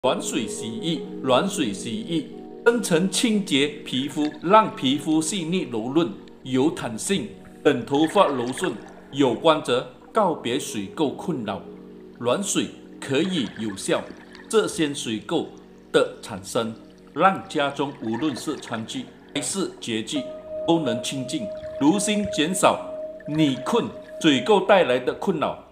软水洗衣，软水洗衣，深层清洁皮肤，让皮肤细腻柔润、有弹性，等头发柔顺。有关则告别水垢困扰，软水可以有效这些水垢的产生，让家中无论是餐具还是洁具都能清净，如新减少你困水垢带来的困扰。